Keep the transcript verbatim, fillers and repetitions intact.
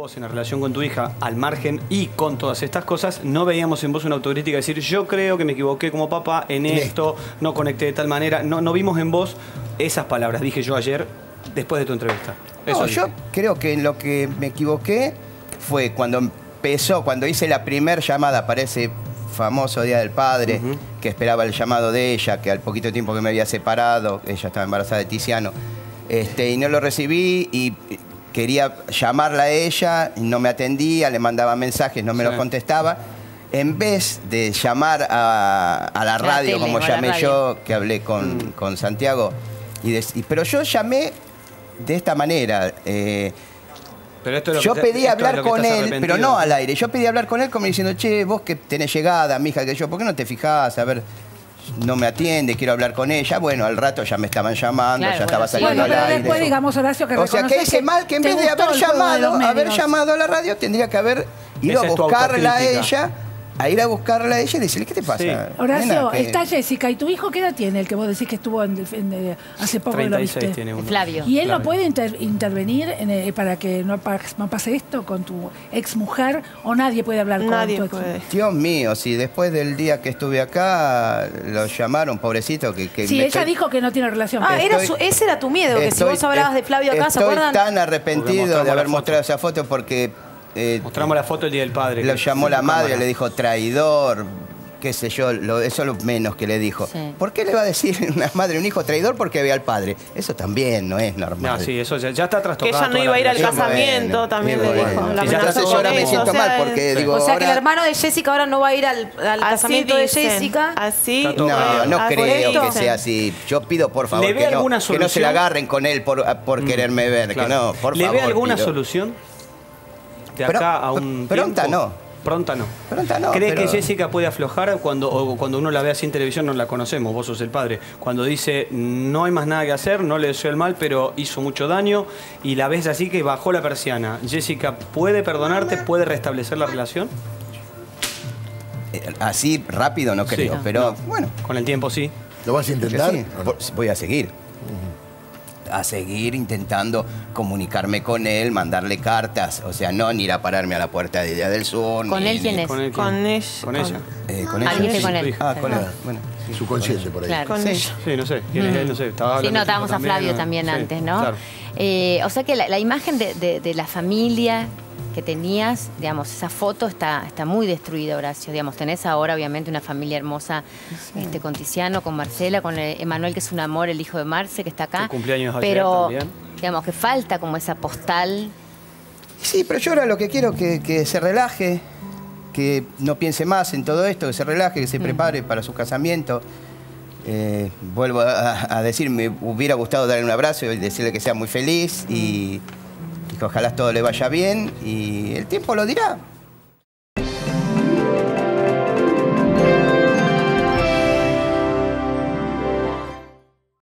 vos en la relación con tu hija, al margen y con todas estas cosas, no veíamos en vos una autocrítica, decir, yo creo que me equivoqué como papá en esto, no conecté de tal manera. No, no vimos en vos esas palabras, dije yo ayer, después de tu entrevista. Eso No, dije. yo creo que en lo que me equivoqué fue cuando empezó, cuando hice la primer llamada para ese famoso Día del Padre, uh-huh. que esperaba el llamado de ella, que al poquito tiempo que me había separado, ella estaba embarazada de Tiziano, este, y no lo recibí y quería llamarla a ella, y no me atendía, le mandaba mensajes, no me sí. los contestaba. En vez de llamar a, a la radio, la tele, como llamé yo, que hablé con, mm. con Santiago, y de, y, pero yo llamé de esta manera. Eh, pero esto es lo yo que, pedí hablar es lo con él, pero no al aire. Yo pedí hablar con él como diciendo, che, vos que tenés llegada, mija, que yo, ¿por qué no te fijás? A ver, no me atiende, quiero hablar con ella. Bueno, al rato ya me estaban llamando, claro, ya bueno, estaba saliendo sí, al aire. Después, digamos, Horacio, que o sea, que hice mal, que en vez de haber llamado, de haber llamado a la radio, tendría que haber ido a buscarla a ella, a ir a buscarla a ella y decirle, ¿qué te pasa? Sí. Horacio, nena, que... está Jessica, ¿y tu hijo qué edad tiene? El que vos decís que estuvo en, en, en, hace poco treinta y lo seis viste. Tiene uno. Flavio. ¿Y él Flavio. no puede inter, intervenir en, eh, para que no, no pase esto con tu ex mujer? ¿O nadie puede hablar nadie con tu puede. ex? Dios mío, si después del día que estuve acá lo llamaron, pobrecito, que... que sí, ella estoy... dijo que no tiene relación. Ah, estoy, era su, ese era tu miedo, que estoy, si vos hablabas de Flavio acá, ¿se acuerdan? Estoy tan arrepentido de haber foto. mostrado esa foto porque... Eh, Mostramos la foto el Día del Padre. Lo llamó la madre, cámara. le dijo traidor, qué sé yo, lo, eso es lo menos que le dijo. Sí. ¿Por qué le va a decir una madre a un hijo traidor porque ve al padre? Eso también no es normal. No, sí, eso ya, ya está Que trastocado. ella no iba a ir al relación. casamiento, Bueno, también muy le bueno. dijo. La Sí, ya amenazó entonces con yo ahora me eso, siento o sea, mal porque sí. digo, O sea, que ahora- el hermano de Jessica ahora no va a ir al, al Así casamiento dicen. de Jessica. Así. Está todo No, bien. no Así creo esto. que sea así. Yo pido, por favor, ¿Le ve que no, alguna que no se solución? la agarren con él por, por mm, quererme ver. Claro. Que no, por ¿Le favor. ve alguna pido. solución? De Pero- acá a un pronta tiempo? no. Pronta no. Pronta no, ¿Cree pero- que Jessica puede aflojar cuando, o cuando uno la ve así en televisión? No la conocemos, vos sos el padre. Cuando dice, no hay más nada que hacer, no le deseo el mal, pero hizo mucho daño, y la ves así que bajó la persiana. ¿Jessica puede perdonarte, puede restablecer la relación? Eh, Así rápido no creo, Sí. pero No. bueno. Con el tiempo sí. ¿Lo vas a yo intentar? sí, por- voy a seguir. A seguir intentando comunicarme con él, mandarle cartas. O sea, no ni ir a pararme a la puerta de Día del Sur. ¿Con ni- él quién ni- es? Con, el, Con ella. Con ella. Eh, con Ah, ella. dijiste Sí. con él. Ah, con él. Claro. Bueno. Subconsciente por ahí. Claro. Con Sí. ella. Sí, no sé. ¿Quién es él? No sé. Estaba Sí, hablando notábamos a también, Flavio ¿no? también Sí, antes, ¿no? claro. Eh, o sea que la, la imagen de, de- de la familia que tenías, digamos, esa foto está, está muy destruida, Horacio. Digamos, tenés ahora, obviamente, una familia hermosa este, con Tiziano, con Marcela, con eh, Emanuel, que es un amor, el hijo de Marce, que está acá. Su cumpleaños ayer pero, también. digamos, que falta como esa postal. Sí, pero yo ahora lo que quiero es que, que se relaje, que no piense más en todo esto, que se relaje, que se prepare para su casamiento. Eh, vuelvo a, a decir, me hubiera gustado darle un abrazo y decirle que sea muy feliz y, y que ojalá todo le vaya bien y el tiempo lo dirá.